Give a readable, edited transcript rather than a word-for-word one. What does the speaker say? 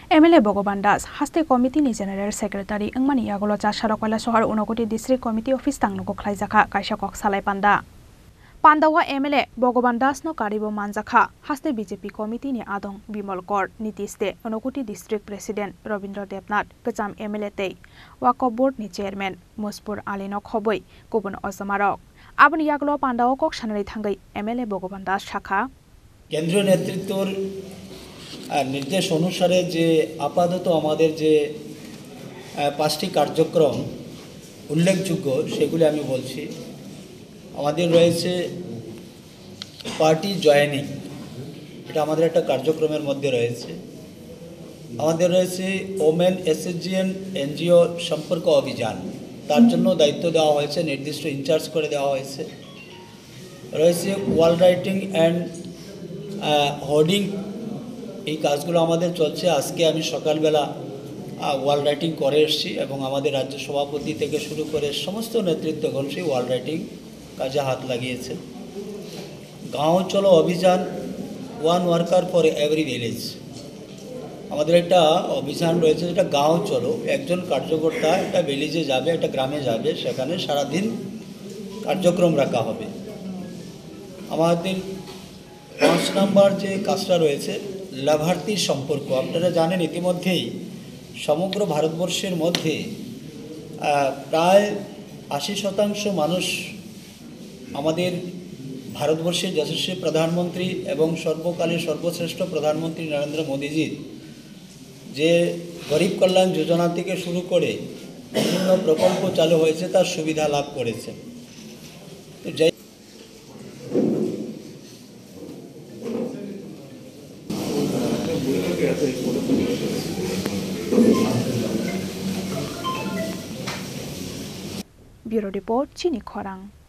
MLA Bhogoban Das haste committee ni general secretary angmani yagolo chasaro koila sohar unokoti district committee office tangnuko khlaijaka kaisa kok salai panda Pandawa MLA Bhogoban Das no karibo manjakha haste BJP committee ni adong Bimal Kor Nitish de unokoti district president Robindra Debnath kacham MLA tei Waqf board ni chairman Muspur Ali no khoboi kubun osamarok aboni yagolo Pandawa kok sanari thangai MLA Bhogoban Das shakha কেন্দ্রীয় নেতৃত্বের নির্দেশ অনুসারে যে আপাতত আমাদের যে 5টি কার্যক্রম উল্লেখযোগ্য সেগুলি আমি বলছি আমাদের রয়েছে পার্টি জয়েনিং এটা আমাদের একটা কার্যক্রমের মধ্যে রয়েছে আমাদের রয়েছে ওমেন এসএসজিএন এনজিও সম্পর্ক অভিযান তার জন্য দায়িত্ব দেওয়া হয়েছে নির্দিষ্ট ইনচার্জ করে দেওয়া হয়েছে রয়েছে ওয়াল রাইটিং অ্যান্ড হোর্ডিং এই কাজগুলো আমাদের চলছে আজকে আমি সকালবেলা ওয়াল রাইটিং করে এসেছি এবং আমাদের রাজ্য সভাপতি থেকে শুরু করে সমস্ত নেতৃত্বগণ সেই ওয়াল রাইটিং কাজে হাত লাগিয়েছে গাঁও চলো অভিযান one worker for every village আমাদের একটা অভিযান রয়েছে যেটা গাঁও চলো একজন কার্যকর্তা একটা ভিলেজে যাবে একটা গ্রামে যাবে সেখানে সারাদিন কার্যক্রম রাখা হবে আমাদের 5 নম্বর যে কাজটা রয়েছে লাভার্থী সম্পর্ক আপনারা জানেন ইতিমধ্যেই সমগ্র ভারতবর্ষের মধ্যে প্রায় 80% মানুষ আমাদের ভারতবর্ষের যশস্বী প্রধানমন্ত্রী এবং সর্বকালের সর্বশ্রেষ্ঠ প্রধানমন্ত্রী নরেন্দ্র মোদীজির যে গরিব কল্যাণ যোজনা থেকে শুরু করে বিভিন্ন প্রকল্প চালু হয়েছে তার সুবিধা লাভ করেছে তো Bureau Report Chini Khorang